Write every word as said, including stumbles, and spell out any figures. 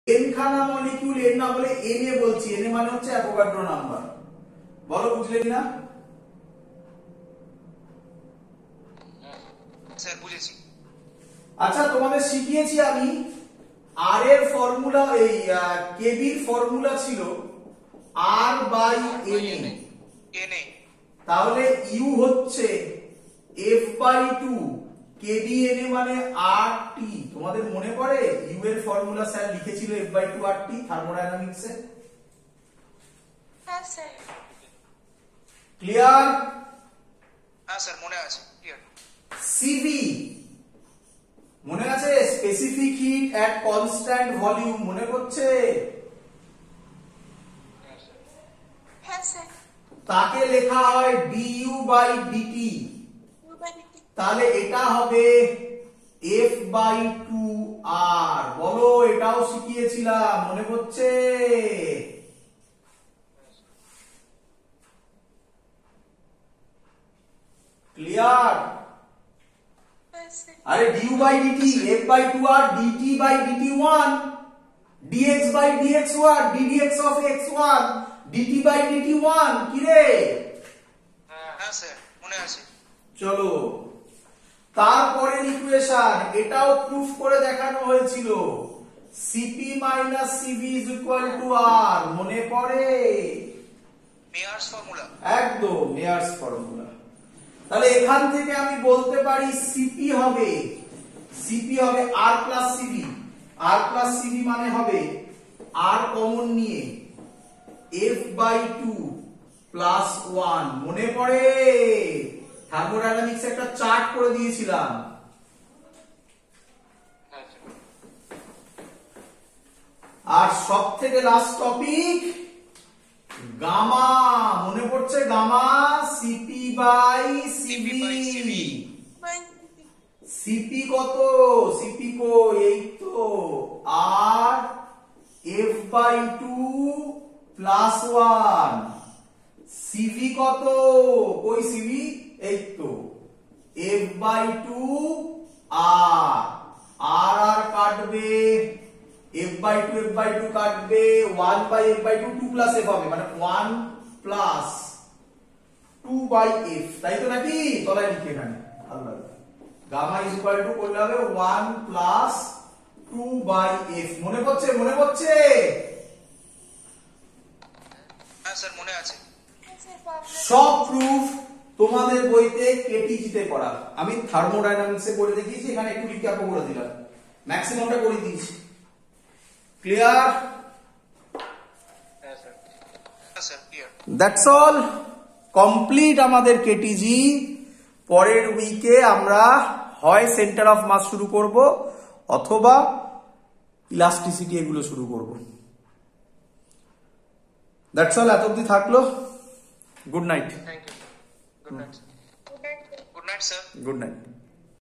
N খানা molecule, N না বলে এন এ বলছি, এন এ মানে হচ্ছে অ্যাভোগাড্রো নাম্বার। বলো বুঝলে কিনা? স্যার বুঝেছি। আচ্ছা তোমাদের শিখিয়েছি আমি আর এর ফর্মুলা, এই কেবির ফর্মুলা ছিল R by N A. N A তাহলে ইউ হচ্ছে F by two, KB N A মানে আর টি। তোমাদের মনে পড়ে ইউ এর ফর্মুলা স্যার লিখেছিল F by two R T thermodynamics এ? হ্যাঁ স্যার। ক্লিয়ার? হ্যাঁ স্যার মনে আছে, ক্লিয়ার। সিভি মনে আছে? Specific heat at constant volume, মনে করছে? হ্যাঁ স্যার। তাকে লেখা হয় ডিইউ বাই ডিটি। তাহলে এটা হবে এফ বাই টু আর। বলো, এটাও শিখিয়েছিলাম, মনে করছে? ক্লিয়ার? আরে DU by DT, F by two R, DT by DT one, DX by DX one, DDX of X one, DT by DT one. কি রে? হ্যাঁ স্যার মনে আছে। চলো তারপরে ইকুয়েশন, এটাও প্রুফ করে দেখানো হয়েছিল, CP minus CV is equal to R. মনে পড়ে? Mayer's formula. একদম মেয়ার্স ফর্মুলা। তাহলে এখান থেকে আমি বলতে পারি সিপি হবে, সিপি হবে R plus CV. R plus CV মানে হবে আর কমন নিয়ে F by two plus one. মনে পড়ে? থার্মোডাইনামিক্স একটা চার্ট করে দিয়েছিলাম। আর সব থেকে লাস্ট টপিক গামা। মনে পড়ছে? Gamma CP by CV. CP কত? সিপি কো এই তো R F by two plus one. CV কত? কই সিভি? এই তো F by two R. R R কাটবে, F by two F by two কাটবে, one by F by two, two plus F হবে, মানে one plus two by F. তাই তো নাকি? তলায় লিখে এখানে আল্লাহ গামা ইজ ইকুয়াল টু করলে হবে one plus two by F. মনে পড়ছে? মনে পড়ছে? হ্যাঁ স্যার মনে আছে। সব প্রুফ তোমাদের বইতে কেটিজিতে করা। আমি থার্মোডাইনামিক্সে করে দেখিয়েছি, এখানে একটু রিক্যাপও করে দিলাম, ম্যাক্সিমামটা করে দিয়েছি। ক্লিয়ার? হ্যাঁ স্যার। হ্যাঁ sir clear. That's all, complete আমাদের কেটিজি। পরের উইকে আমরা হয় সেন্টার অফ মাস শুরু করব অথবা ইলাস্টিসিটি এগুলো শুরু করব। দ্যাটস অল, এত অবধি থাকলো। Good night. Thank you. Good night. Good night sir. Good night.